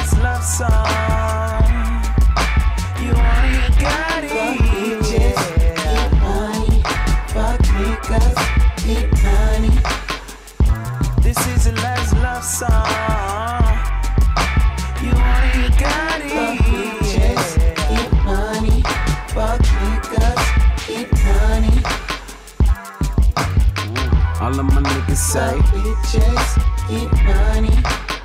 last love song. You want it, you got it. Fuck bitches, get money. Fuck niggas, get money. This is the last love song. You want it, you got it. Fuck bitches, get money. Fuck niggas, get money. All of my niggas say. Fuck bitches, get money.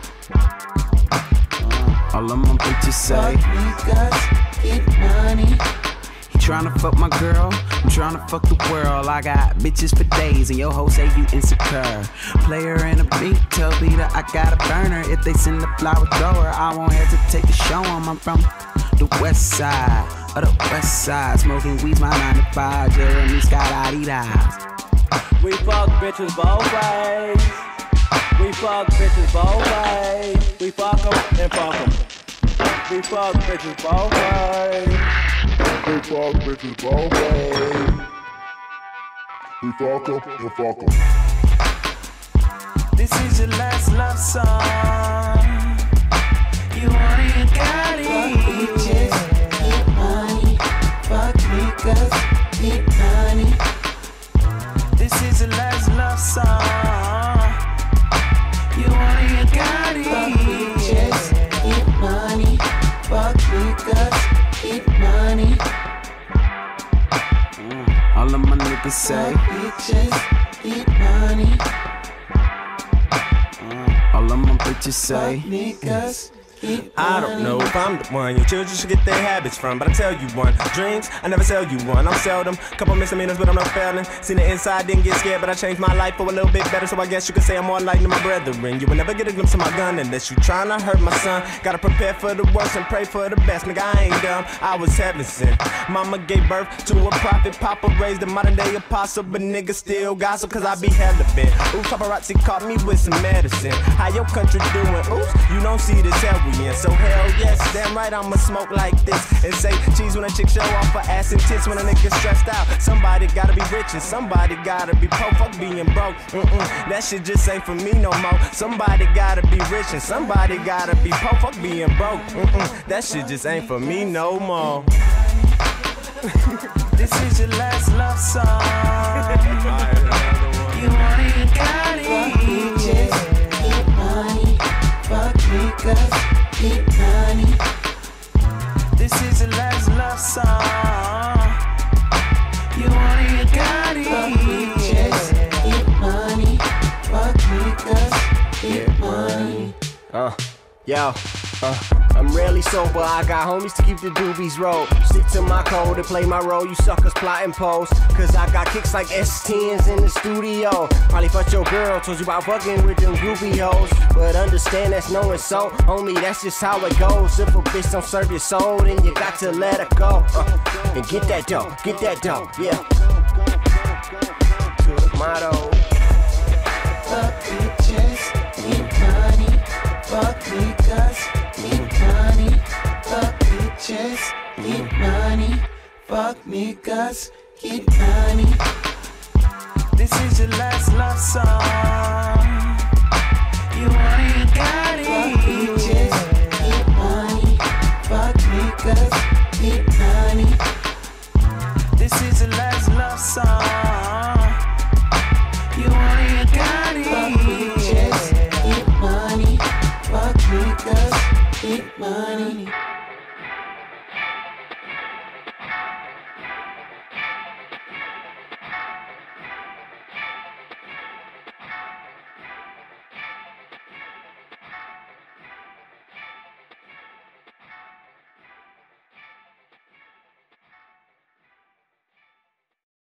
All of my bitches say. Fuck niggas, get money. You tryna fuck my girl? I'm tryna fuck the world. I got bitches for days, and your hoe say you insecure. Player in a beat, tell Peter I got a burner. If they send the flower thrower, I won't hesitate to show them I'm from the west side of the west side. Smoking weeds, my 9 to 5. Jeremy Scott, Adidas. We fuck bitches both ways. We fuck bitches both ways. We fuck them and fuck them. We fuck bitches both ways. We fuck bitches both ways. We fuck 'em and fuck 'em. This is your last love song. You want it, you got it. Fuck bitches, get money. Fuck niggas, get money. This is the last love song. You want it, you got it. Fuck bitches, get money. Fuck niggas, get money. All of my niggas say. Fuck bitches, get money. All of my bitches say. Fuck niggas, get money. I don't know if I'm the one your children should get their habits from, but I tell you one, dreams, I never sell you one. I'm seldom, couple misdemeanors, but I'm no felon. Seen the inside, didn't get scared, but I changed my life for a little bit better, so I guess you could say I'm more enlightened than my brethren. You will never get a glimpse of my gun unless you tryna hurt my son. Gotta prepare for the worst and pray for the best. Nigga, I ain't dumb, I was heaven sent. Mama gave birth to a prophet, Papa raised a modern day apostle, but niggas still gossip cause I be hella bent. Ooh, paparazzi caught me with some medicine. How your country doing? Oops, you don't see this hell we in, so hell yes, damn right I'ma smoke like this and say cheese when a chick show off her ass and tits when a nigga stressed out. Somebody gotta be rich and somebody gotta be poor. Fuck being broke, that shit just ain't for me no more. Somebody gotta be rich and somebody gotta be poor. Fuck being broke, that shit just ain't for me no more. This is your last love song. You want it, you got it. Fuck bitches, get money. Fuck niggas, get money. This is your last love song. You want it, you got it. Fuck bitches, get money. Fuck niggas, get money. Yo, I'm rarely sober, I got homies to keep the doobies roll. Stick to my code and play my role, you suckers plotting pose. Cause I got kicks like S10s in the studio. Probably fucked your girl, told you about fucking with them groupie hoes. But understand that's no insult, homie, that's just how it goes. If a bitch don't serve your soul, then you got to let her go. And get that dough, yeah. Good motto. Fuck bitches, get money. Fuck niggas, get money. Fuck bitches, get money. Fuck niggas, get money. This is your last love song.